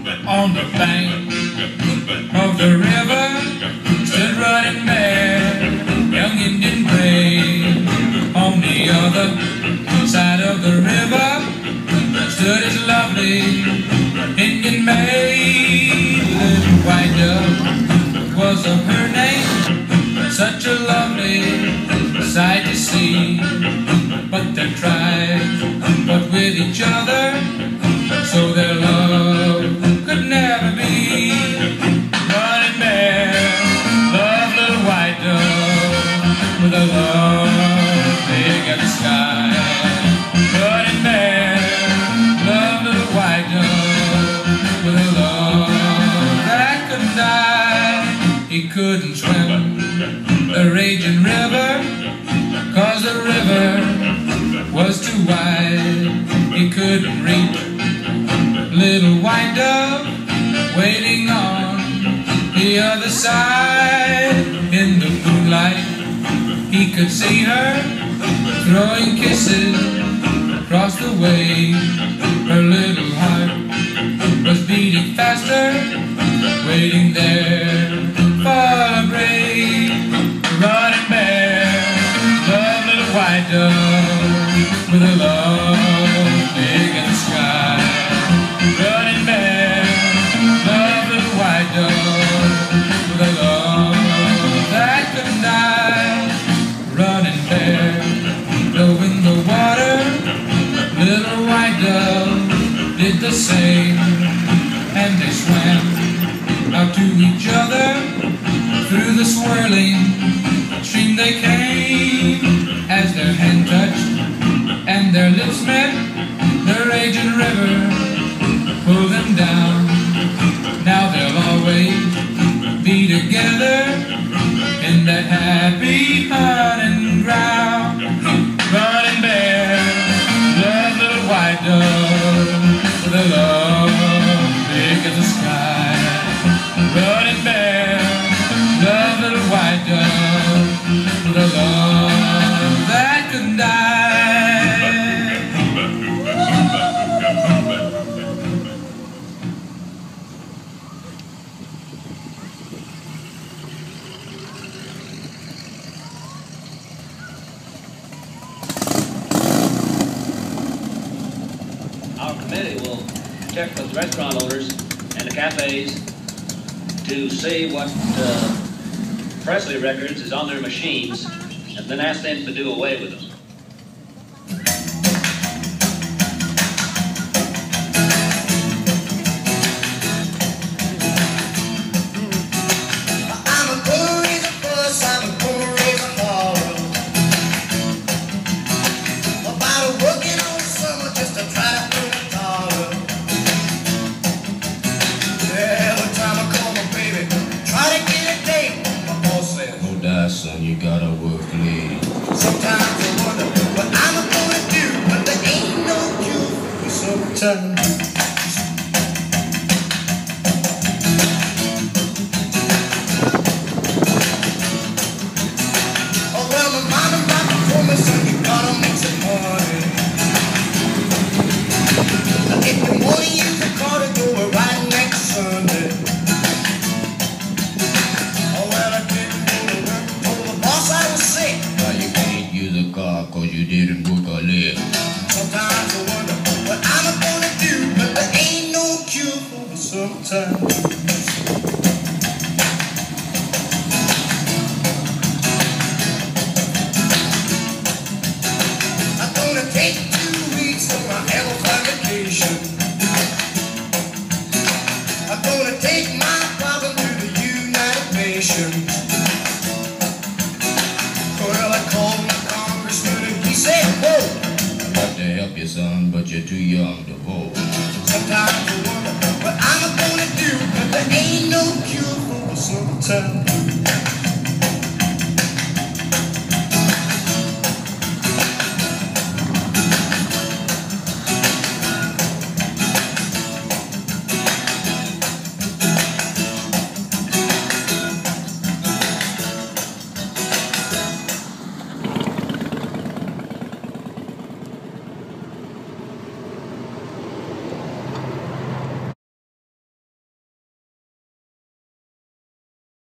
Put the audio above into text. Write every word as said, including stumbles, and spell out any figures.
on the bank of the river stood running mad. Young Indian brave on the other side of the river stood his lovely Indian maid. Little white dove was of her name, such a lovely sight to see. But they tried, but with each other, so their love could never be. Running mare, love little white dove, with a love big at the sky. Running mare, love little white dove, with a love that couldn't die. He couldn't swim the raging river, 'cause the river was too wide. He couldn't reach little white dove waiting on the other side. In the moonlight he could see her throwing kisses across the way. Her little heart was beating faster, waiting there for a break. Running mare, love little white dove, with a love big in the sky. Running mare, love little white dove, with a love that couldn't die. Running mare, dove in the water, little white dove did the same, and they swam out to each other. Through the swirling stream they came, as their hand touched and their lips met, the raging river pulled them down. Now they'll always be together in that happy hunting ground. Running bear, love little white dove, with a love big as the sky. Running bear, love little white dove, with a love that couldn't die. Our committee will check with the restaurant owners and the cafes to see what uh, Presley records is on their machines, and then ask them to do away with them. I'm a gonna raise a fuss, I'm a gonna raise a holler about working all summer just to try to earn a dollar. Every time I call my baby, try to get a date, my boss says, "Oh, die, son, you gotta work late." sometimes I wonder what I'm gonna do, but there ain't no cure for summertime. Oh well, my mom and papa told me, son, you gotta make some money. If you wanna use the car to go right next Sunday. Oh well, I didn't go to work, told the boss I was sick. Now you can't use a car 'cause you didn't work a lick. Sometimes I wonder what I'm gonna do, but there ain't no cure for the summertime. I'm gonna take two weeks of my health vacation. I'm gonna take my problem to the United Nations. Well, I called my congressman and he said, whoa, I'd like to help you, son, but you're too young to